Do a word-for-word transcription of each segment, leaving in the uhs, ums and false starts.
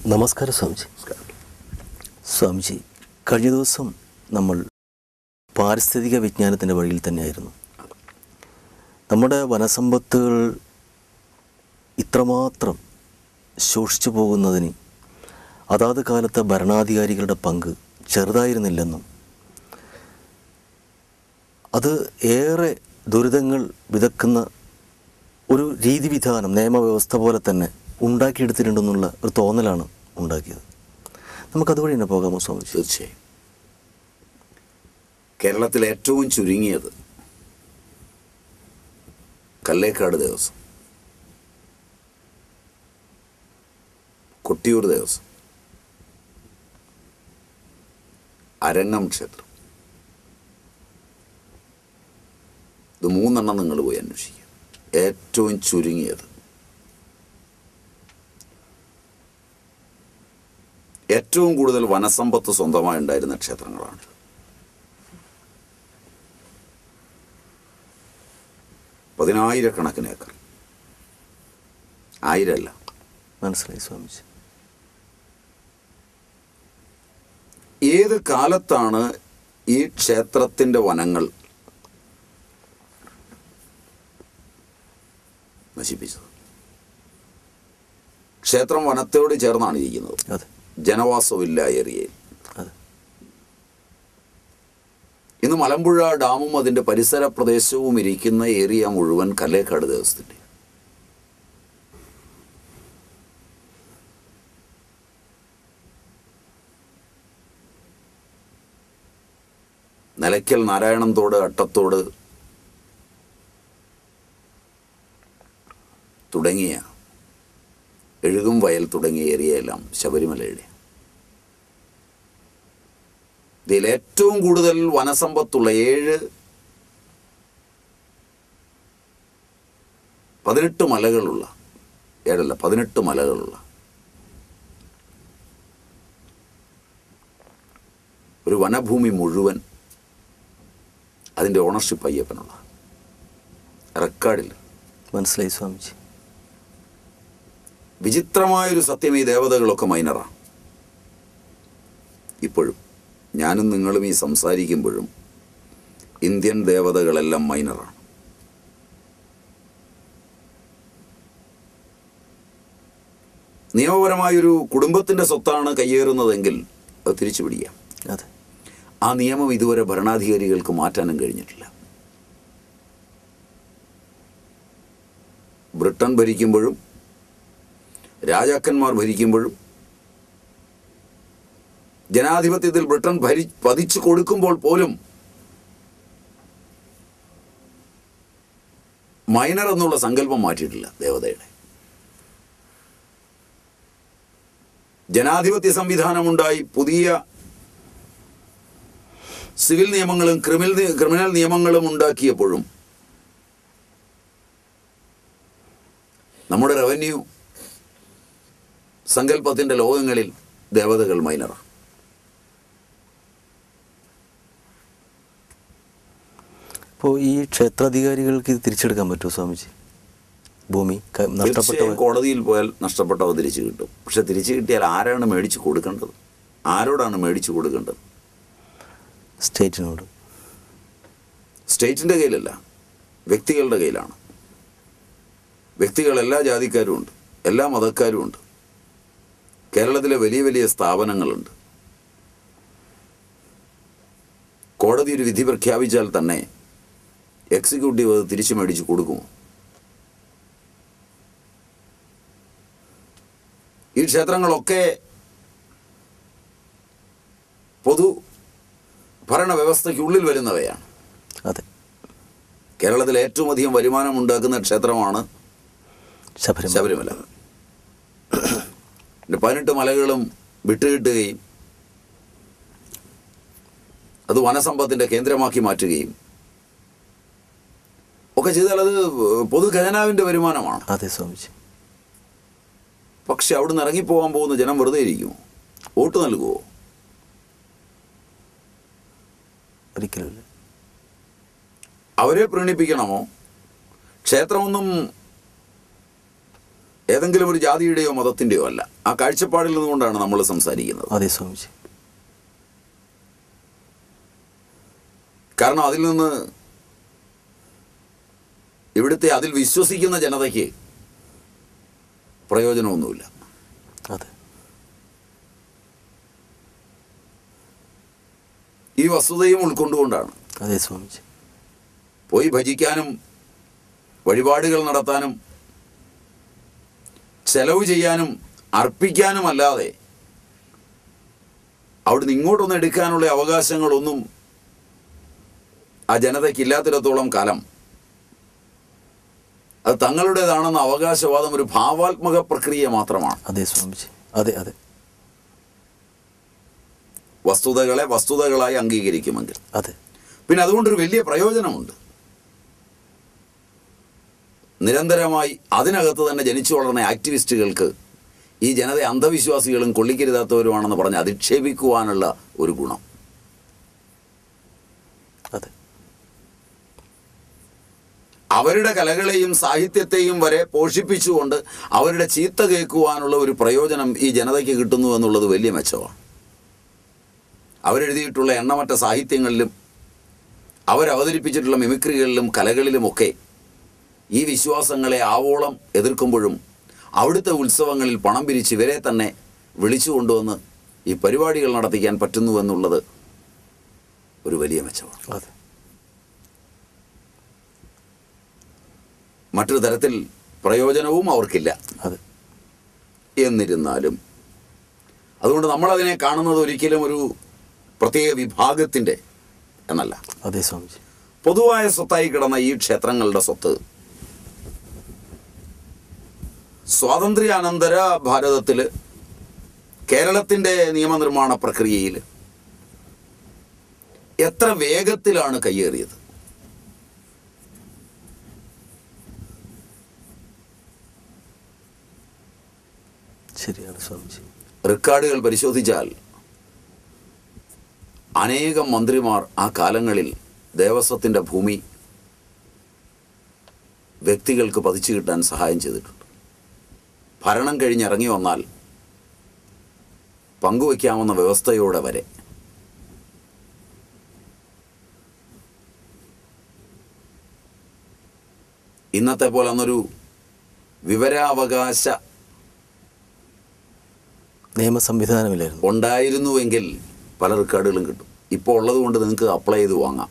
നമസ്കാരം സ്വാമിജി. സ്വാമിജി, കഴിഞ്ഞ ദിവസം നമ്മൾ പാരിസ്ഥിതിക വിജ്ഞാനത്തിൻ്റെ വഴിയിൽ തന്നെയായിരുന്നു. നമ്മുടെ വനസമ്പത്തുകൾ ഇത്രമാത്രം ശോഷിച്ചു പോകുന്നതിന് അതാത് കാലത്തെ ഭരണാധികാരികളുടെ പങ്ക് ചെറുതായിരുന്നില്ലെന്നും അത് ഏറെ ദുരിതങ്ങൾ വിതക്കുന്ന ഒരു രീതിവിധാനം നിയമവ്യവസ്ഥ പോലെ തന്നെ ഉണ്ടാക്കിയെടുത്തിട്ടുണ്ടെന്നുള്ള ഒരു തോന്നലാണ് ഉണ്ടാക്കിയത്. നമുക്കതുവഴി തന്നെ പോകാമോ സ്വാമി? തീർച്ചയായും. കേരളത്തിലെ ഏറ്റവും ചുരുങ്ങിയത് കല്ലേക്കാട് ദേവസ്വം, കൊട്ടിയൂർ ദേവസ്വം, അരങ്ങം ക്ഷേത്രം, ഇത് മൂന്നെണ്ണം നിങ്ങൾ പോയി അന്വേഷിക്കുക. ഏറ്റവും ചുരുങ്ങിയത്. ഏറ്റവും കൂടുതൽ വനസമ്പത്ത് സ്വന്തമായി ഉണ്ടായിരുന്ന ക്ഷേത്രങ്ങളാണ്. പതിനായിരക്കണക്കിന് ഏക്കർ. ആയിരമല്ല. മനസ്സിലായി സ്വാമിജി. ഏത് കാലത്താണ് ഈ ക്ഷേത്രത്തിൻ്റെ വനങ്ങൾ നശിപ്പിച്ചത്? ക്ഷേത്രം വനത്തോട് ചേർന്നാണ് ഇരിക്കുന്നത്, ജനവാസമില്ല ഏരിയയിൽ. ഇന്ന് മലമ്പുഴ ഡാമും അതിൻ്റെ പരിസര പ്രദേശവും ഇരിക്കുന്ന ഏരിയ മുഴുവൻ കല്ലേക്കാട് ദേവസ്ഥത്തിൻ്റെ. നിലയ്ക്കൽ നാരായണത്തോട്, അട്ടത്തോട് തുടങ്ങിയ എഴുകും വയൽ തുടങ്ങിയ ഏരിയയെല്ലാം ശബരിമലയുടെ. ഇതിൽ ഏറ്റവും കൂടുതൽ വനസമ്പത്തുള്ള ഏഴ് പതിനെട്ട് മലകളുള്ള ഏഴല്ല പതിനെട്ട് മലകളുള്ള ഒരു വനഭൂമി മുഴുവൻ അതിൻ്റെ ഓണർഷിപ്പ് അയ്യപ്പനുള്ള റെക്കോർഡില്ല. മനസ്സിലായി സ്വാമിജി. വിചിത്രമായൊരു സത്യം, ഈ ദേവതകളൊക്കെ മൈനറാണ്. ഇപ്പോഴും ഞാനും നിങ്ങളും ഈ സംസാരിക്കുമ്പോഴും ഇന്ത്യൻ ദേവതകളെല്ലാം മൈനറാണ്. നിയമപരമായൊരു കുടുംബത്തിൻ്റെ സ്വത്താണ് കയ്യേറുന്നതെങ്കിൽ അത് തിരിച്ചു പിടിക്കാം. അതെ. ആ നിയമം ഇതുവരെ ഭരണാധികാരികൾക്ക് മാറ്റാനും കഴിഞ്ഞിട്ടില്ല. ബ്രിട്ടൻ ഭരിക്കുമ്പോഴും രാജാക്കന്മാർ ഭരിക്കുമ്പോഴും ജനാധിപത്യത്തിൽ ബ്രിട്ടൻ ഭരി പതിച്ചു കൊടുക്കുമ്പോൾ പോലും മൈനർ എന്നുള്ള സങ്കല്പം മാറ്റിയിട്ടില്ല ദേവതയുടെ. ജനാധിപത്യ സംവിധാനമുണ്ടായി പുതിയ സിവിൽ നിയമങ്ങളും ക്രിമിനൽ ക്രിമിനൽ നിയമങ്ങളും ഉണ്ടാക്കിയപ്പോഴും നമ്മുടെ റവന്യൂ സങ്കല്പത്തിൻ്റെ ലോകങ്ങളിൽ ദേവതകൾ മൈനറാണ്. അപ്പോൾ ഈ ക്ഷേത്രാധികാരികൾക്ക് ഇത് തിരിച്ചെടുക്കാൻ പറ്റുമോ സ്വാമിജി? ഭൂമി നഷ്ടപ്പെട്ട കോടതിയിൽ പോയാൽ നഷ്ടപ്പെട്ടവ തിരിച്ചു കിട്ടും. പക്ഷെ തിരിച്ചു കിട്ടിയാൽ ആരാണ് മേടിച്ചു കൊടുക്കേണ്ടത്? ആരോടാണ് മേടിച്ചു കൊടുക്കേണ്ടത്? സ്റ്റേറ്റിനോട്. സ്റ്റേറ്റിൻ്റെ കയ്യിലല്ല, വ്യക്തികളുടെ കയ്യിലാണ്. വ്യക്തികൾ എല്ലാ ജാതിക്കാരും ഉണ്ട്, എല്ലാ മതക്കാരും ഉണ്ട്. കേരളത്തിലെ വലിയ വലിയ സ്ഥാപനങ്ങളുണ്ട്. കോടതി ഒരു വിധി പ്രഖ്യാപിച്ചാൽ തന്നെ എക്സിക്യൂട്ടീവ് അത് തിരിച്ചു മേടിച്ച് കൊടുക്കുമോ? ഈ ക്ഷേത്രങ്ങളൊക്കെ പൊതു ഭരണ വ്യവസ്ഥയ്ക്കുള്ളിൽ വരുന്നവയാണ്. അതെ. കേരളത്തിൽ ഏറ്റവും അധികം വരുമാനം ഉണ്ടാക്കുന്ന ക്ഷേത്രമാണ് ശബരിമല. പതിനെട്ട് മലകളും വിട്ടുകിട്ടുകയും അത് വനസമ്പത്തിൻ്റെ കേന്ദ്രമാക്കി മാറ്റുകയും ഒക്കെ ചെയ്താൽ അത് പൊതു ഖജനാവിൻ്റെ വരുമാനമാണ്. അതെ സ്വാമിജി. പക്ഷെ അവിടുന്ന് ഇറങ്ങിപ്പോകാൻ പോകുന്ന ജനം വെറുതെ ഇരിക്കുമോ? വോട്ട് നൽകുമോ? ഒരിക്കലുമില്ല. അവരെ പ്രീണിപ്പിക്കണമോ? ക്ഷേത്രമൊന്നും ഏതെങ്കിലും ഒരു ജാതിയുടെയോ മതത്തിൻ്റെയോ അല്ല. ആ കാഴ്ചപ്പാടിൽ നിന്നുകൊണ്ടാണ് നമ്മൾ സംസാരിക്കുന്നത്. അതെ സ്വാമിജി. കാരണം അതിൽ നിന്ന് ഇവിടുത്തെ അതിൽ വിശ്വസിക്കുന്ന ജനതയ്ക്ക് പ്രയോജനമൊന്നുമില്ല. അതെ. ഈ വസ്തുതയും ഉൾക്കൊണ്ടുകൊണ്ടാണ് അതെ സ്വാമിജി. പോയി ഭജിക്കാനും വഴിപാടുകൾ നടത്താനും ചെലവ് ചെയ്യാനും അർപ്പിക്കാനുമല്ലാതെ അവിടുന്ന് ഇങ്ങോട്ടൊന്നും എടുക്കാനുള്ള അവകാശങ്ങളൊന്നും ആ ജനതയ്ക്കില്ലാത്തിടത്തോളം കാലം അത് തങ്ങളുടേതാണെന്ന അവകാശവാദം ഒരു ഭാവാത്മക പ്രക്രിയ മാത്രമാണ്. അതെ സ്വാമിജി. അതെ അതെ. വസ്തുതകളെ വസ്തുതകളായി അംഗീകരിക്കുമെങ്കിൽ. അതെ. പിന്നെ അതുകൊണ്ടൊരു വലിയ പ്രയോജനമുണ്ട്. നിരന്തരമായി അതിനകത്ത് തന്നെ ജനിച്ചു വളർന്ന ആക്ടിവിസ്റ്റുകൾക്ക് ഈ ജനത അന്ധവിശ്വാസികളും കൊള്ളിക്കരുതാത്തവരുമാണെന്ന് പറഞ്ഞ് അധിക്ഷേപിക്കുവാനുള്ള ഒരു ഗുണം. അതെ. അവരുടെ കലകളെയും സാഹിത്യത്തെയും വരെ പോഷിപ്പിച്ചുകൊണ്ട് അവരുടെ ചീത്ത കേൾക്കുവാനുള്ള ഒരു പ്രയോജനം ഈ ജനതയ്ക്ക് കിട്ടുന്നു എന്നുള്ളത് വലിയ മെച്ചമാണ്. അവരെഴുതിയിട്ടുള്ള എണ്ണമറ്റ സാഹിത്യങ്ങളിലും അവരവതരിപ്പിച്ചിട്ടുള്ള മിമിക്രികളിലും കലകളിലുമൊക്കെ ഈ വിശ്വാസങ്ങളെ ആവോളം എതിർക്കുമ്പോഴും അവിടുത്തെ ഉത്സവങ്ങളിൽ പണം പിരിച്ച് ഇവരെ തന്നെ വിളിച്ചു കൊണ്ടുവന്ന് ഈ പരിപാടികൾ നടത്തിക്കാൻ പറ്റുന്നു എന്നുള്ളത് ഒരു വലിയ മെച്ചമാണ്. അതെ. മറ്റൊരു തരത്തിൽ പ്രയോജനവും അവർക്കില്ല. അതെ. എന്നിരുന്നാലും അതുകൊണ്ട് നമ്മളതിനെ കാണുന്നത് ഒരിക്കലും ഒരു പ്രത്യേക വിഭാഗത്തിൻ്റെ എന്നല്ല. അതെ സ്വാമിജി. പൊതുവായ സ്വത്തായി കിടന്ന ഈ ക്ഷേത്രങ്ങളുടെ സ്വത്ത് സ്വാതന്ത്ര്യാനന്തര ഭാരതത്തിൽ കേരളത്തിൻ്റെ നിയമനിർമ്മാണ പ്രക്രിയയിൽ എത്ര വേഗത്തിലാണ് കയ്യേറിയത്. ശരിയാണ് സ്വാമിജി. റെക്കോർഡുകൾ പരിശോധിച്ചാൽ അനേകം മന്ത്രിമാർ ആ കാലങ്ങളിൽ ദേവസ്വത്തിൻ്റെ ഭൂമി വ്യക്തികൾക്ക് പതിച്ചു കിട്ടാൻ സഹായം ചെയ്തിട്ടുണ്ട്. ഭരണം കഴിഞ്ഞിറങ്ങി വന്നാൽ പങ്കുവയ്ക്കാവുന്ന വ്യവസ്ഥയോടെ വരെ. ഇന്നത്തെ പോലെ അന്നൊരു വിവരാവകാശ നിയമ സംവിധാനമില്ലായിരുന്നു. ഉണ്ടായിരുന്നുവെങ്കിൽ പല റെക്കോർഡുകളും കിട്ടും. ഇപ്പോൾ ഉള്ളത് കൊണ്ട് നിങ്ങൾക്ക് അപ്ലൈ ചെയ്ത് വാങ്ങാം.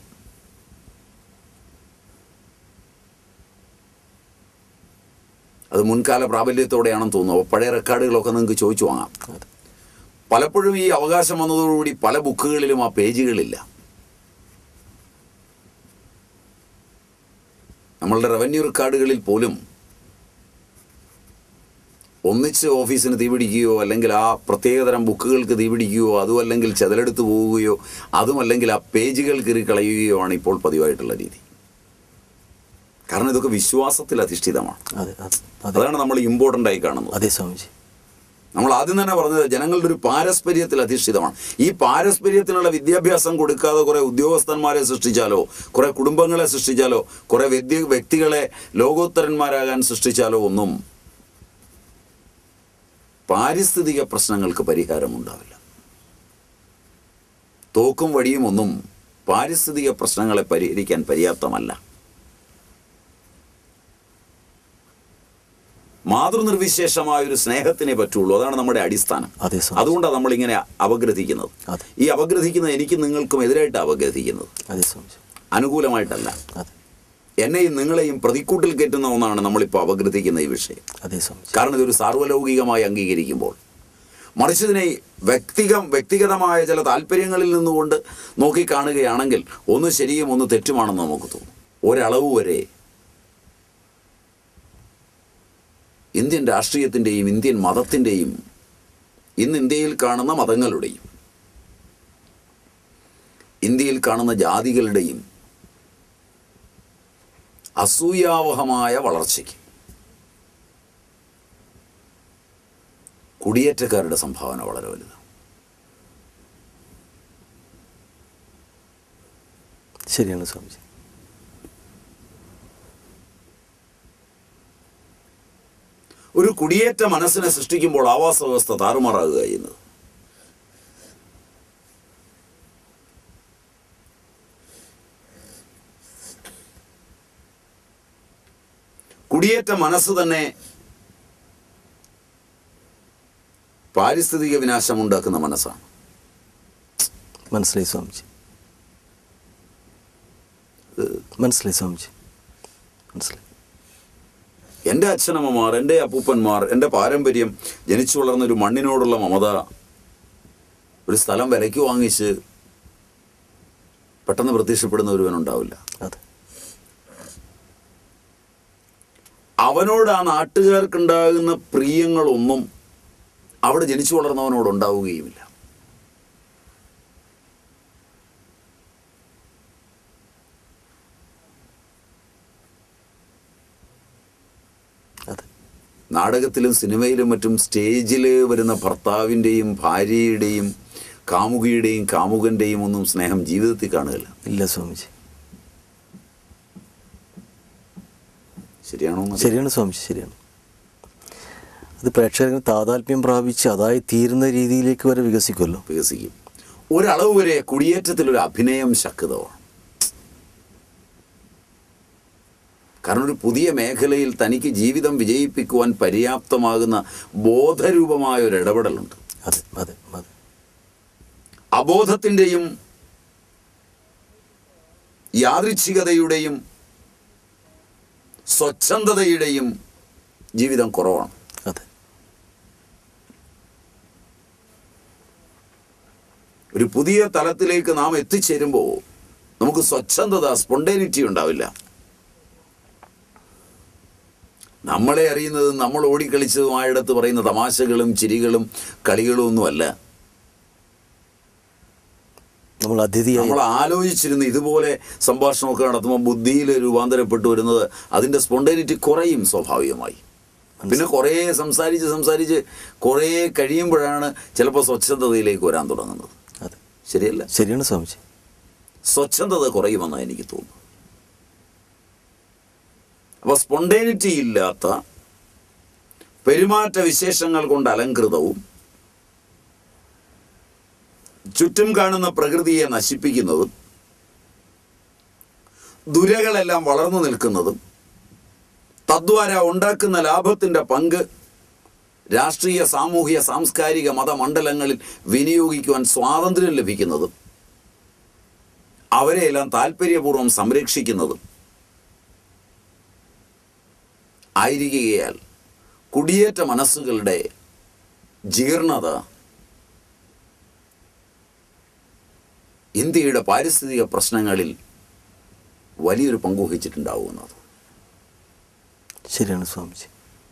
അത് മുൻകാല പ്രാബല്യത്തോടെയാണെന്ന് തോന്നുന്നു. പഴയ റെക്കോർഡുകളൊക്കെ നിങ്ങൾക്ക് ചോദിച്ചു വാങ്ങാം. പലപ്പോഴും ഈ അവകാശം വന്നതോടുകൂടി പല ബുക്കുകളിലും ആ പേജുകളില്ല. നമ്മളുടെ റവന്യൂ റെക്കോർഡുകളിൽ പോലും ഒന്നിച്ച് ഓഫീസിന് തീപിടിക്കുകയോ അല്ലെങ്കിൽ ആ പ്രത്യേകതരം ബുക്കുകൾക്ക് തീപിടിക്കുകയോ അതുമല്ലെങ്കിൽ ചെതലെടുത്ത് പോവുകയോ അതുമല്ലെങ്കിൽ ആ പേജുകൾ കീറിക്കളയുകയോ ആണ് ഇപ്പോൾ പതിവായിട്ടുള്ള രീതി. കാരണം ഇതൊക്കെ വിശ്വാസത്തിൽ അധിഷ്ഠിതമാണ്. അതാണ് നമ്മൾ ഇമ്പോർട്ടൻ്റ് ആയി കാണുന്നത്. അതെ സ്വാമിജി. നമ്മൾ ആദ്യം തന്നെ പറഞ്ഞത് ജനങ്ങളുടെ ഒരു പാരസ്പര്യത്തിൽ അധിഷ്ഠിതമാണ്. ഈ പാരസ്പര്യത്തിനുള്ള വിദ്യാഭ്യാസം കൊടുക്കാതെ കുറേ ഉദ്യോഗസ്ഥന്മാരെ സൃഷ്ടിച്ചാലോ കുറേ കുടുംബങ്ങളെ സൃഷ്ടിച്ചാലോ കുറേ വ്യക്തി വ്യക്തികളെ ലോകോത്തരന്മാരാകാൻ സൃഷ്ടിച്ചാലോ ഒന്നും പാരിസ്ഥിതിക പ്രശ്നങ്ങൾക്ക് പരിഹാരമുണ്ടാവില്ല. തോക്കും വടിയും ഒന്നും പാരിസ്ഥിതിക പ്രശ്നങ്ങളെ പരിഹരിക്കാൻ പര്യാപ്തമല്ല. മാതൃനിർവിശേഷമായൊരു സ്നേഹത്തിനെ പറ്റുള്ളൂ. അതാണ് നമ്മുടെ അടിസ്ഥാനം. അതുകൊണ്ടാണ് നമ്മളിങ്ങനെ അപഗ്രഥിക്കുന്നത്. ഈ അപഗ്രഥിക്കുന്നത് എനിക്ക് നിങ്ങൾക്കും എതിരായിട്ട് അപഗ്രഥിക്കുന്നത്, അനുകൂലമായിട്ടല്ല. എന്നെയും നിങ്ങളെയും പ്രതിക്കൂട്ടിൽ കയറ്റുന്ന ഒന്നാണ് നമ്മളിപ്പോൾ അപഗ്രഥിക്കുന്ന ഈ വിഷയം. കാരണം ഇതൊരു സാർവലൗകികമായി അംഗീകരിക്കുമ്പോൾ മറിച്ചതിനെ വ്യക്തികം വ്യക്തിഗതമായ ചില താല്പര്യങ്ങളിൽ നിന്നുകൊണ്ട് നോക്കിക്കാണുകയാണെങ്കിൽ ഒന്ന് ശരിയും ഒന്ന് തെറ്റുമാണെന്ന് നമുക്ക് തോന്നും. ഒരളവ് വരെ ഇന്ത്യൻ രാഷ്ട്രീയത്തിൻ്റെയും ഇന്ത്യൻ മതത്തിൻ്റെയും ഇന്ന് ഇന്ത്യയിൽ കാണുന്ന മതങ്ങളുടെയും ഇന്ത്യയിൽ കാണുന്ന ജാതികളുടെയും അസൂയാവഹമായ വളർച്ചയ്ക്ക് കുടിയേറ്റക്കാരുടെ സംഭാവന വളരെ വലുതാണ്. ശരിയാണ് സ്വാമിജി. ഒരു കുടിയേറ്റ മനസ്സിനെ സൃഷ്ടിക്കുമ്പോൾ ആവാസ വ്യവസ്ഥ താറുമാറാകുക ചെയ്യുന്നത്. കുടിയേറ്റ മനസ്സ് തന്നെ പാരിസ്ഥിതിക വിനാശം ഉണ്ടാക്കുന്ന മനസ്സാണ്. മനസ്സിലായി സ്വാമിജി, മനസ്സിലായി സ്വാമിജി, മനസ്സിലായി. എൻ്റെ അച്ഛനമ്മമാർ, എൻ്റെ അപ്പൂപ്പന്മാർ, എൻ്റെ പാരമ്പര്യം, ജനിച്ചു വളർന്നൊരു മണ്ണിനോടുള്ള മമത, ഒരു സ്ഥലം വിലയ്ക്ക് വാങ്ങിച്ച് പെട്ടെന്ന് പ്രത്യക്ഷപ്പെടുന്ന ഒരുവനുണ്ടാവില്ല. അതെ, അവനോട് ആ നാട്ടുകാർക്കുണ്ടാകുന്ന പ്രിയങ്ങളൊന്നും അവിടെ ജനിച്ചു വളർന്നവനോടുണ്ടാവുകയുമില്ല. നാടകത്തിലും സിനിമയിലും മറ്റും സ്റ്റേജിൽ വരുന്ന ഭർത്താവിൻ്റെയും ഭാര്യയുടെയും കാമുകിയുടെയും കാമുകൻ്റെയും ഒന്നും സ്നേഹം ജീവിതത്തിൽ കാണുകയില്ല. ഇല്ല സ്വാമിജി. ശരിയാണോ? ശരിയാണ് സ്വാമിജി, ശരിയാണ്. അത് പ്രേക്ഷകർക്ക് താതാത്മ്യം പ്രാപിച്ച് അതായി തീരുന്ന രീതിയിലേക്ക് വരെ വികസിക്കുമല്ലോ. വികസിക്കും. ഒരളവ് വരെ കുടിയേറ്റത്തിലൊരു അഭിനയം ശക്തമാണ്. കാരണം ഒരു പുതിയ മേഖലയിൽ തനിക്ക് ജീവിതം വിജയിപ്പിക്കുവാൻ പര്യാപ്തമാകുന്ന ബോധരൂപമായ ഒരു ഇടപെടലുണ്ട്. അതെ അതെ അതെ. അബോധത്തിൻ്റെയും യാദൃച്ഛികതയുടെയും സ്വച്ഛന്തതയുടെയും ജീവിതം കുറവാണ്. അതെ. ഒരു പുതിയ തലത്തിലേക്ക് നാം എത്തിച്ചേരുമ്പോൾ നമുക്ക് സ്വച്ഛന്തത, സ്പോണ്ടേനിറ്റി ഉണ്ടാവില്ല. നമ്മളെ അറിയുന്നത് നമ്മൾ ഓടിക്കളിച്ചതുമായിടത്ത് പറയുന്ന തമാശകളും ചിരികളും കളികളും ഒന്നുമല്ല. നമ്മൾ അതിഥി നമ്മൾ ആലോചിച്ചിരുന്ന് ഇതുപോലെ സംഭാഷണമൊക്കെ നടത്തുമ്പോൾ ബുദ്ധിയിൽ രൂപാന്തരപ്പെട്ടു വരുന്നത് അതിൻ്റെ സ്പോണ്ടേനിറ്റി കുറയും സ്വാഭാവികമായി. പിന്നെ കുറേ സംസാരിച്ച് സംസാരിച്ച് കുറേ കഴിയുമ്പോഴാണ് ചിലപ്പോൾ സ്വച്ഛന്തതയിലേക്ക് വരാൻ തുടങ്ങുന്നത്. അതെ, ശരിയല്ല? ശരിയാണ് സ്വാമിജി. സ്വച്ഛന്തത കുറയുമെന്നാണ് എനിക്ക് തോന്നുന്നു. അപ്പോൾ സ്പോണ്ടേനിറ്റി ഇല്ലാത്ത പെരുമാറ്റ വിശേഷങ്ങൾ കൊണ്ട് അലങ്കൃതവും ചുറ്റും കാണുന്ന പ്രകൃതിയെ നശിപ്പിക്കുന്നതും ദുരകളെല്ലാം വളർന്നു നിൽക്കുന്നതും തദ്വാര ഉണ്ടാക്കുന്ന ലാഭത്തിൻ്റെ പങ്ക് രാഷ്ട്രീയ, സാമൂഹിക, സാംസ്കാരിക മതമണ്ഡലങ്ങളിൽ വിനിയോഗിക്കുവാൻ സ്വാതന്ത്ര്യം ലഭിക്കുന്നതും അവരെയെല്ലാം താല്പര്യപൂർവ്വം സംരക്ഷിക്കുന്നതും ആയിരിക്കുകയാൽ കുടിയേറ്റ മനസ്സുകളുടെ ജീർണത ഇന്ത്യയുടെ പാരിസ്ഥിതിക പ്രശ്നങ്ങളിൽ വലിയൊരു പങ്കുവഹിച്ചിട്ടുണ്ടാവുന്നത്. ശരിയാണ് സ്വാമിജി.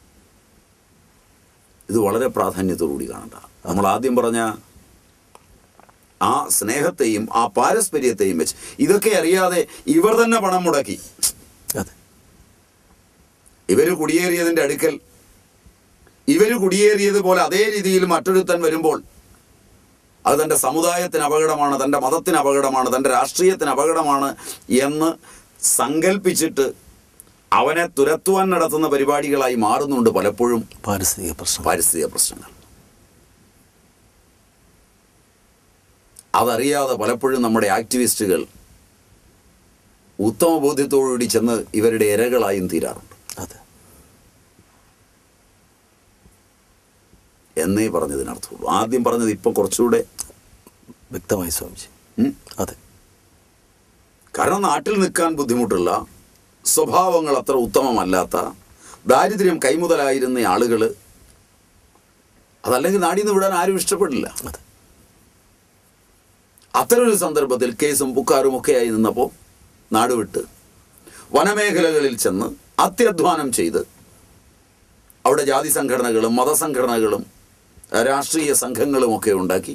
ഇത് വളരെ പ്രാധാന്യത്തോടുകൂടി കാണണ്ട. നമ്മൾ ആദ്യം പറഞ്ഞ ആ സ്നേഹത്തെയും ആ പാരസ്പര്യത്തെയും വെച്ച് ഇതൊക്കെ അറിയാതെ ഇവർ തന്നെ പണം മുടക്കി. അതെ. ഇവർ കുടിയേറിയതിൻ്റെ അടുക്കൽ ഇവർ കുടിയേറിയതുപോലെ അതേ രീതിയിൽ മറ്റൊരുത്തൻ വരുമ്പോൾ അത് തൻ്റെ സമുദായത്തിന് അപകടമാണ്, തൻ്റെ മതത്തിന് അപകടമാണ്, തൻ്റെ രാഷ്ട്രീയത്തിന് അപകടമാണ് എന്ന് സങ്കല്പിച്ചിട്ട് അവനെ തുരത്തുവാൻ നടത്തുന്ന പരിപാടികളായി മാറുന്നുണ്ട് പലപ്പോഴും പാരിസ്ഥിതിക പ്രശ്നം പാരിസ്ഥിതിക പ്രശ്നങ്ങൾ. അതറിയാതെ പലപ്പോഴും നമ്മുടെ ആക്ടിവിസ്റ്റുകൾ ഉത്തമ ബോധ്യത്തോടുകൂടി ചെന്ന് ഇവരുടെ ഇരകളായും തീരാറുണ്ട്. അതെ. എന്നേ പറഞ്ഞതിനർത്ഥമുള്ളൂ. ആദ്യം പറഞ്ഞത് ഇപ്പം കുറച്ചുകൂടെ വ്യക്തമായി സ്വാമിജി. അതെ. കാരണം നാട്ടിൽ നിൽക്കാൻ ബുദ്ധിമുട്ടുള്ള, സ്വഭാവങ്ങൾ അത്ര ഉത്തമമല്ലാത്ത, ദാരിദ്ര്യം കൈമുതലായിരുന്ന ആളുകൾ അതല്ലെങ്കിൽ നാടിൽ നിന്ന് വിടാൻ ആരും ഇഷ്ടപ്പെടില്ല. അത്തരമൊരു സന്ദർഭത്തിൽ കേസും പുക്കാരും ഒക്കെയായി നിന്നപ്പോൾ നാടുവിട്ട് വനമേഖലകളിൽ ചെന്ന് അത്യധ്വാനം ചെയ്ത് അവിടെ ജാതി സംഘടനകളും മതസംഘടനകളും രാഷ്ട്രീയ സംഘങ്ങളും ഒക്കെ ഉണ്ടാക്കി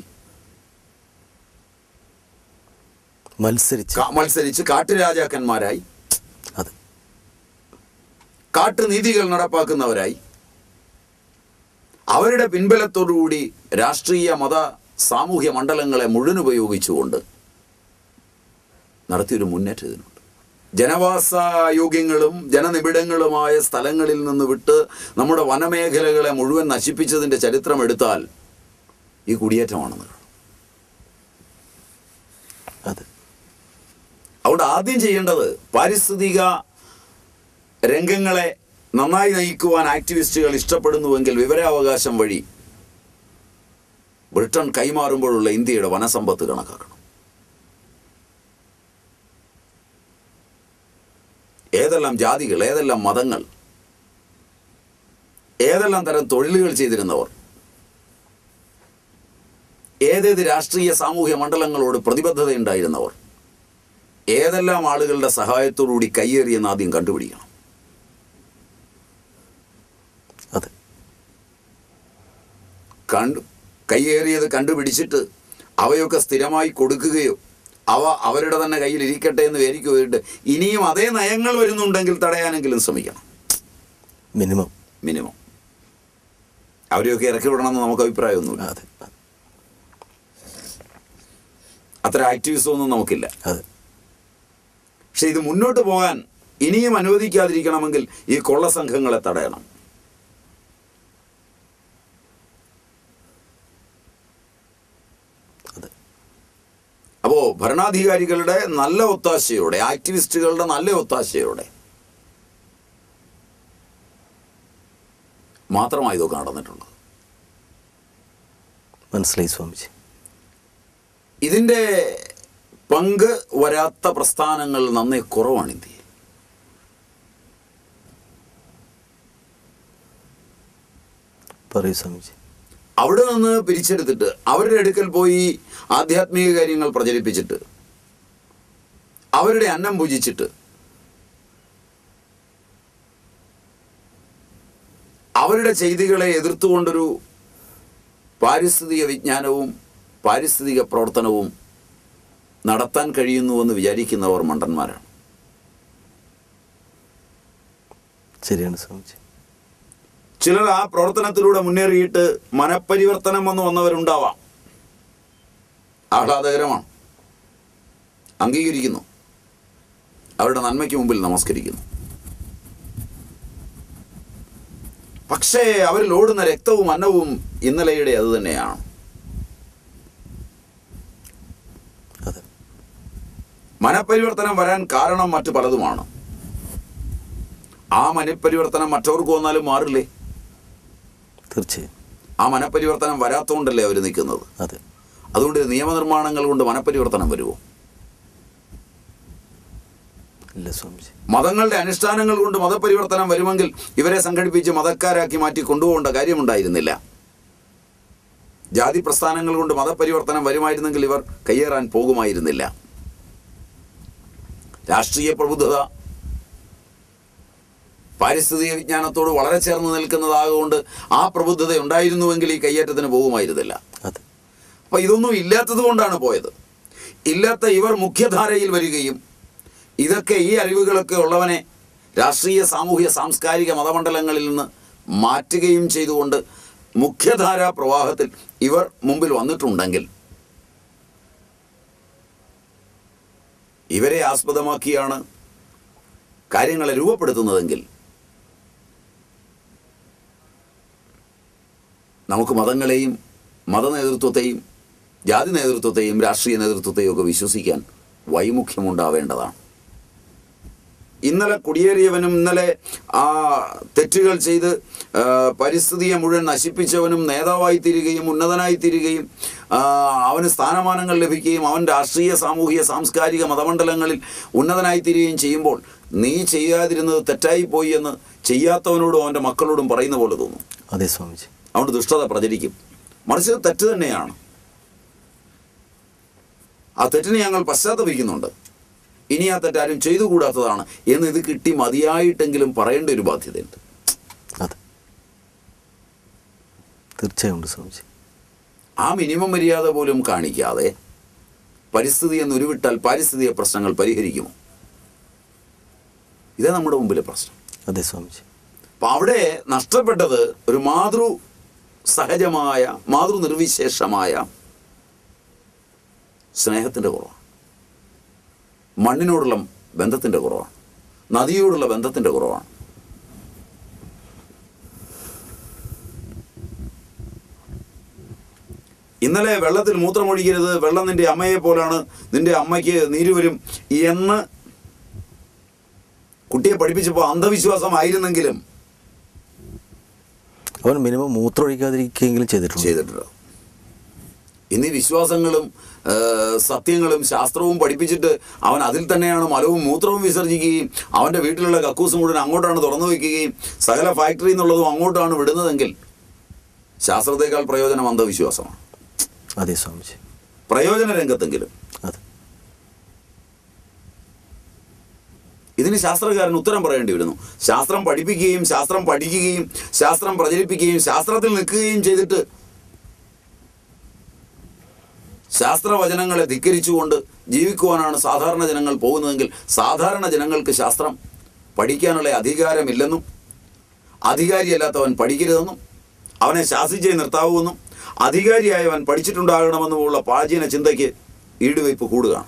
മത്സരിച്ച് മത്സരിച്ച് കാട്ടുരാജാക്കന്മാരായി, അതെ, കാട്ടുനീതികൾ നടപ്പാക്കുന്നവരായി, അവരുടെ പിൻബലത്തോടുകൂടി രാഷ്ട്രീയ മത സാമൂഹ്യ മണ്ഡലങ്ങളെ മുഴുവൻ ഉപയോഗിച്ചുകൊണ്ട് നടത്തിയൊരു മുന്നേറ്റം ഇതിനുണ്ട്. ജനവാസ യോഗ്യങ്ങളും ജനനിബിഡങ്ങളുമായ സ്ഥലങ്ങളിൽ നിന്ന് വിട്ട് നമ്മുടെ വനമേഖലകളെ മുഴുവൻ നശിപ്പിച്ചതിൻ്റെ ചരിത്രം എടുത്താൽ ഈ കുടിയേറ്റമാണെന്ന്. അതെ. അതുകൊണ്ട് ആദ്യം ചെയ്യേണ്ടത് പാരിസ്ഥിതിക രംഗങ്ങളെ നന്നായി നയിക്കുവാൻ ആക്ടിവിസ്റ്റുകൾ ഇഷ്ടപ്പെടുന്നുവെങ്കിൽ വിവരാവകാശം വഴി ബ്രിട്ടൻ കൈമാറുമ്പോഴുള്ള ഇന്ത്യയുടെ വനസമ്പത്ത് കണക്കാക്കണം. ഏതെല്ലാം ജാതികൾ, ഏതെല്ലാം മതങ്ങൾ, ഏതെല്ലാം തരം തൊഴിലുകൾ ചെയ്തിരുന്നവർ, ഏതേത് രാഷ്ട്രീയ സാമൂഹ്യ മണ്ഡലങ്ങളോട് പ്രതിബദ്ധതയുണ്ടായിരുന്നവർ, ഏതെല്ലാം ആളുകളുടെ സഹായത്തോടുകൂടി കയ്യേറിയെന്ന് ആദ്യം കണ്ടുപിടിക്കണം. അതെ. കണ്ടു കയ്യേറിയത് കണ്ടുപിടിച്ചിട്ട് അവയൊക്കെ സ്ഥിരമായി കൊടുക്കുകയോ അവ അവരുടെ തന്നെ കയ്യിൽ ഇരിക്കട്ടെ എന്ന് വിചാരിക്കുകയിട്ട് ഇനിയും അതേ നയങ്ങൾ വരുന്നുണ്ടെങ്കിൽ തടയാനെങ്കിലും ശ്രമിക്കണം. മിനിമം മിനിമം അവരെയൊക്കെ ഇറക്കി വിടണമെന്ന് നമുക്ക് അഭിപ്രായമൊന്നുമില്ല. അതെ. അത്ര ആക്ടിവിസം ഒന്നും നമുക്കില്ല. അതെ. പക്ഷെ ഇത് മുന്നോട്ട് പോകാൻ ഇനിയും അനുവദിക്കാതിരിക്കണമെങ്കിൽ ഈ കൊള്ള സംഘങ്ങളെ തടയണം. അപ്പോൾ ഭരണാധികാരികളുടെ നല്ല ഒത്താശയോടെ, ആക്ടിവിസ്റ്റുകളുടെ നല്ല ഒത്താശയോടെ മാത്രമായി ഇതൊക്കെ നടന്നിട്ടുള്ളത്. മനസ്സിലായി സ്വാമിജി. ഇതിൻ്റെ പങ്ക് വരാത്ത പ്രസ്ഥാനങ്ങൾ നന്നേ കുറവാണ് ഇന്ത്യയിൽ. പറയൂ സ്വാമിജി. അവിടെ നിന്ന് പിരിച്ചെടുത്തിട്ട് അവരുടെ അടുക്കൽ പോയി ആധ്യാത്മിക കാര്യങ്ങൾ പ്രചരിപ്പിച്ചിട്ട് അവരുടെ അന്നം പൂജിച്ചിട്ട് അവരുടെ ചെയ്തികളെ എതിർത്തുകൊണ്ടൊരു പാരിസ്ഥിതിക വിജ്ഞാനവും പാരിസ്ഥിതിക പ്രവർത്തനവും നടത്താൻ കഴിയുന്നുവെന്ന് വിചാരിക്കുന്നവർ മണ്ടന്മാരാണ്. ശരിയാണ് സ്വാമിജി. ചിലർ ആ പ്രവർത്തനത്തിലൂടെ മുന്നേറിയിട്ട് മനപരിവർത്തനം വന്ന് വന്നവരുണ്ടാവാം. ആഹ്ലാദകരമാണ്. അംഗീകരിക്കുന്നു. അവരുടെ നന്മയ്ക്ക് മുമ്പിൽ നമസ്കരിക്കുന്നു. പക്ഷേ അവരിൽ ഓടുന്ന രക്തവും അന്നവും ഇന്നലെയുടെ അത് തന്നെയാണ്. മനപരിവർത്തനം വരാൻ കാരണം മറ്റു പലതുമാണ്. ആ മനപരിവർത്തനം മറ്റവർക്ക് വന്നാലും മാറില്ലേ? തീർച്ചയായും. ആ മനപരിവർത്തനം വരാത്തതുകൊണ്ടല്ലേ അവർ നിൽക്കുന്നത്. അതെ. അതുകൊണ്ട് നിയമനിർമ്മാണങ്ങൾ കൊണ്ട് മനപരിവർത്തനം വരുമോ? ഇല്ല സ്വാമിജി. മതങ്ങളുടെ അനുഷ്ഠാനങ്ങൾ കൊണ്ട് മതപരിവർത്തനം വരുമെങ്കിൽ ഇവരെ സംഘടിപ്പിച്ച് മതക്കാരാക്കി മാറ്റി കൊണ്ടുപോകേണ്ട കാര്യമുണ്ടായിരുന്നില്ല. ജാതി പ്രസ്ഥാനങ്ങൾ കൊണ്ട് മതപരിവർത്തനം വരുമായിരുന്നെങ്കിൽ ഇവർ കയ്യേറാൻ പോകുമായിരുന്നില്ല. രാഷ്ട്രീയ പ്രബുദ്ധത പാരിസ്ഥിതിക വിജ്ഞാനത്തോട് വളരെ ചേർന്ന് നിൽക്കുന്നതാകൊണ്ട് ആ പ്രബുദ്ധത ഉണ്ടായിരുന്നുവെങ്കിൽ ഈ കയ്യേറ്റത്തിന് പോകുമായിരുന്നില്ല. അപ്പം ഇതൊന്നും ഇല്ലാത്തത് കൊണ്ടാണ് പോയത്. ഇല്ലാത്ത ഇവർ മുഖ്യധാരയിൽ വരികയും ഇതൊക്കെ ഈ അറിവുകളൊക്കെ ഉള്ളവനെ രാഷ്ട്രീയ സാമൂഹ്യ സാംസ്കാരിക മതമണ്ഡലങ്ങളിൽ നിന്ന് മാറ്റുകയും ചെയ്തുകൊണ്ട് മുഖ്യധാരാ പ്രവാഹത്തിൽ ഇവർ മുമ്പിൽ വന്നിട്ടുണ്ടെങ്കിൽ ഇവരെ ആസ്പദമാക്കിയാണ് കാര്യങ്ങളെ രൂപപ്പെടുത്തുന്നതെങ്കിൽ നമുക്ക് മതങ്ങളെയും മത നേതൃത്വത്തെയും ജാതി നേതൃത്വത്തെയും രാഷ്ട്രീയ നേതൃത്വത്തെയും ഒക്കെ വിശ്വസിക്കാൻ വൈമുഖ്യമുണ്ടാവേണ്ടതാണ്. ഇന്നലെ കുടിയേറിയവനും ഇന്നലെ ആ തെറ്റുകൾ ചെയ്ത് പരിസ്ഥിതിയെ മുഴുവൻ നശിപ്പിച്ചവനും നേതാവായി തീരുകയും ഉന്നതനായി തീരുകയും അവന് സ്ഥാനമാനങ്ങൾ ലഭിക്കുകയും അവൻ രാഷ്ട്രീയ സാമൂഹിക സാംസ്കാരിക മതമണ്ഡലങ്ങളിൽ ഉന്നതനായി തീരുകയും ചെയ്യുമ്പോൾ നീ ചെയ്യാതിരുന്നത് തെറ്റായിപ്പോയി എന്ന് ചെയ്യാത്തവനോടും അവൻ്റെ മക്കളോടും പറയുന്ന പോലെ തോന്നും. അതെ സ്വാമിജി. അതുകൊണ്ട് ദുഷ്ടത പ്രചരിക്കും. മറിച്ച് തെറ്റ് തന്നെയാണ്. ആ തെറ്റിനെ ഞങ്ങൾ പശ്ചാത്തപിക്കുന്നുണ്ട്. ഇനി ആ തെറ്റാരും ചെയ്തുകൂടാത്തതാണ് എന്ന് ഇത് കിട്ടി മതിയായിട്ടെങ്കിലും പറയേണ്ട ഒരു ബാധ്യതയുണ്ട്. അതെ, തീർച്ചയായും ഉണ്ട് സ്വാമിജി. ആ മിനിമം മര്യാദ പോലും കാണിക്കാതെ പരിസ്ഥിതിയെ നുരുവിട്ടാൽ പാരിസ്ഥിതിക പ്രശ്നങ്ങൾ പരിഹരിക്കുമോ? ഇതേ നമ്മുടെ മുമ്പിലെ പ്രശ്നം. അതെ സ്വാമിജി. അപ്പം അവിടെ നഷ്ടപ്പെട്ടത് ഒരു മാതൃ സഹജമായ മാതൃനിർവിശേഷമായ സ്നേഹത്തിൻ്റെ കുറവാണ്. മണ്ണിനോടുള്ള ബന്ധത്തിൻ്റെ കുറവാണ്, നദിയോടുള്ള ബന്ധത്തിൻ്റെ കുറവാണ്. ഇന്നലെ വെള്ളത്തിൽ മൂത്രമൊഴിക്കരുത്, വെള്ളം നിൻ്റെ അമ്മയെ പോലാണ്, നിൻ്റെ അമ്മയ്ക്ക് നീര് വരും എന്ന് കുട്ടിയെ പഠിപ്പിച്ചപ്പോൾ അന്ധവിശ്വാസമായിരുന്നെങ്കിലും അവൻ മിനിമം മൂത്രമൊഴിക്കാതിരിക്കുകയെങ്കിലും ചെയ്തിട്ടുണ്ട് ചെയ്തിട്ടുണ്ട് ഇന്നീ വിശ്വാസങ്ങളും സത്യങ്ങളും ശാസ്ത്രവും പഠിപ്പിച്ചിട്ട് അവൻ അതിൽ തന്നെയാണ് മലവും മൂത്രവും വിസർജിക്കുകയും അവൻ്റെ വീട്ടിലുള്ള കക്കൂസ് മുഴുവൻ അങ്ങോട്ടാണ് തുറന്നു വയ്ക്കുകയും സകല ഫാക്ടറി എന്നുള്ളതും അങ്ങോട്ടാണ് വിടുന്നതെങ്കിൽ ശാസ്ത്രത്തെക്കാൾ പ്രയോജനം അന്ധവിശ്വാസമാണ്. അതെ സ്വാമിജി. പ്രയോജന രംഗത്തെങ്കിലും അതെ. ഇതിന് ശാസ്ത്രകാരൻ ഉത്തരം പറയേണ്ടി വരുന്നു. ശാസ്ത്രം പഠിപ്പിക്കുകയും ശാസ്ത്രം പഠിക്കുകയും ശാസ്ത്രം പ്രചരിപ്പിക്കുകയും ശാസ്ത്രത്തിൽ നിൽക്കുകയും ചെയ്തിട്ട് ശാസ്ത്രവചനങ്ങളെ ധിക്കരിച്ചുകൊണ്ട് ജീവിക്കുവാനാണ് സാധാരണ ജനങ്ങൾ പോകുന്നതെങ്കിൽ സാധാരണ ജനങ്ങൾക്ക് ശാസ്ത്രം പഠിക്കാനുള്ള അധികാരമില്ലെന്നും അധികാരിയല്ലാത്തവൻ പഠിക്കരുതെന്നും അവനെ ശാസിച്ചേ നിർത്താവൂവെന്നും അധികാരിയായവൻ പഠിച്ചിട്ടുണ്ടാകണമെന്നുമുള്ള പ്രാചീന ചിന്തയ്ക്ക് ഈടുവയ്പ് കൂടുകയാണ്.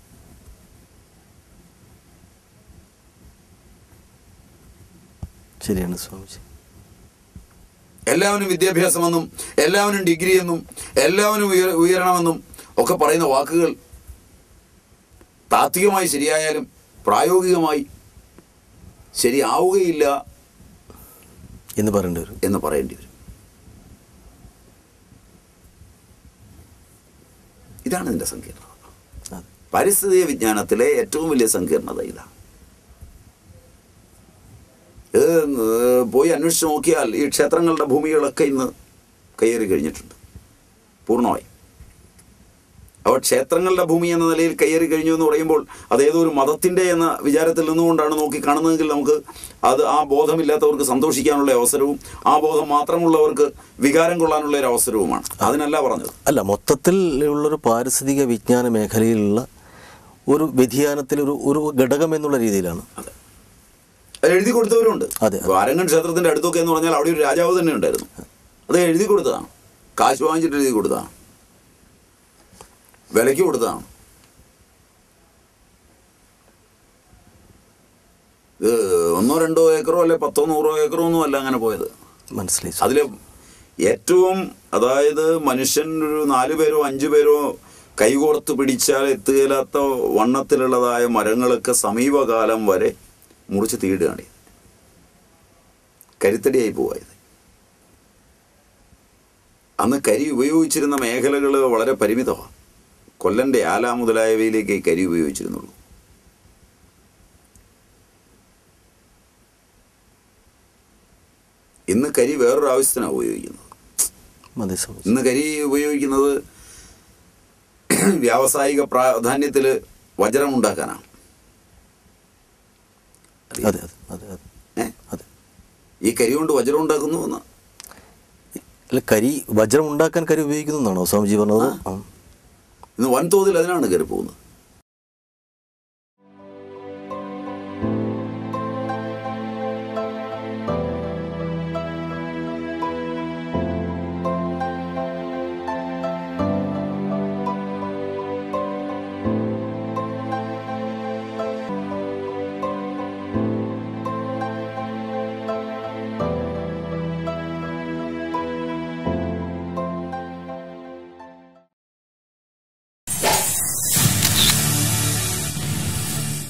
ശരിയാണ് സ്വാമിജി. എല്ലാവരും വിദ്യാഭ്യാസമെന്നും എല്ലാവരും ഡിഗ്രി എന്നും എല്ലാവരും ഉയർ ഉയരണമെന്നും ഒക്കെ പറയുന്ന വാക്കുകൾ താത്വികമായി ശരിയായാലും പ്രായോഗികമായി ശരിയാവുകയില്ല എന്ന് പറയേണ്ടി വരും എന്ന് പറയേണ്ടി വരും. ഇതാണ് ഇതിൻ്റെ സങ്കീർണത. പരിസ്ഥിതി വിജ്ഞാനത്തിലെ ഏറ്റവും വലിയ സങ്കീർണത ഇതാണ്. ഇത് പോയി അന്വേഷിച്ച് നോക്കിയാൽ ഈ ക്ഷേത്രങ്ങളുടെ ഭൂമികളൊക്കെ ഇന്ന് കയ്യേറി കഴിഞ്ഞിട്ടുണ്ട് പൂർണ്ണമായി. അപ്പോൾ ക്ഷേത്രങ്ങളുടെ ഭൂമി എന്ന നിലയിൽ കയ്യേറി കഴിഞ്ഞു എന്ന് പറയുമ്പോൾ അത് ഏതോ ഒരു മതത്തിൻ്റെ എന്ന വിചാരത്തിൽ നിന്നുകൊണ്ടാണ് നോക്കി കാണുന്നതെങ്കിൽ നമുക്ക് അത് ആ ബോധമില്ലാത്തവർക്ക് സന്തോഷിക്കാനുള്ള അവസരവും ആ ബോധം മാത്രമുള്ളവർക്ക് വികാരം കൊള്ളാനുള്ള ഒരു അവസരവുമാണ്. അതിനല്ല പറഞ്ഞത്. അല്ല, മൊത്തത്തിൽ ഉള്ളൊരു പാരിസ്ഥിതിക വിജ്ഞാന മേഖലയിലുള്ള ഒരു വ്യതിയാനത്തിൽ ഒരു ഒരു ഘടകം എന്നുള്ള രീതിയിലാണ്. അതെ, അത് എഴുതി കൊടുത്തവരുണ്ട്. അതെ, വാരങ്ങൻ ക്ഷേത്രത്തിൻ്റെ അടുത്തൊക്കെ എന്ന് പറഞ്ഞാൽ അവിടെ ഒരു രാജാവ് തന്നെ ഉണ്ടായിരുന്നു. അത് എഴുതി കൊടുത്തതാണ്, കാശ് വാങ്ങിച്ചിട്ട് എഴുതി കൊടുത്തതാണ്, വിലയ്ക്ക് കൊടുത്തതാണ്. ഇത് ഒന്നോ രണ്ടോ ഏക്കറോ അല്ലെ പത്തോ നൂറോ ഏക്കറോ ഒന്നും അല്ല അങ്ങനെ പോയത്. മനസ്സിലായി. അതിൽ ഏറ്റവും അതായത് മനുഷ്യൻ ഒരു നാല് പേരോ അഞ്ചു പേരോ കൈകോർത്ത് പിടിച്ചാൽ എത്തുകയില്ലാത്ത വണ്ണത്തിലുള്ളതായ മരങ്ങളൊക്കെ സമീപകാലം വരെ മുറിച്ച് തീടുകയാണ്. കരുത്തടിയായി പോവായത്. അന്ന് കരി ഉപയോഗിച്ചിരുന്ന മേഖലകൾ വളരെ പരിമിതമാണ്. കൊല്ലൻ്റെ ആല മുതലായവയിലേക്ക് കരി ഉപയോഗിച്ചിരുന്നുള്ളൂ. ഇന്ന് കരി വേറൊരു ആവശ്യത്തിനാണ് ഉപയോഗിക്കുന്നത്. ഇന്ന് കരി ഉപയോഗിക്കുന്നത് വ്യാവസായിക പ്രാധാന്യത്തിൽ വജ്രം ഉണ്ടാക്കാനാണ്. ഈ കരി കൊണ്ട് വജ്രം ഉണ്ടാക്കുന്നു എന്ന് അല്ല, കരി വജ്രം ഉണ്ടാക്കാൻ കരി ഉപയോഗിക്കുന്നതാണോ സ്വാമിജി പറഞ്ഞത്? ഇന്ന് വൻതോതിൽ അതിനാണ് കയറി പോകുന്നത്.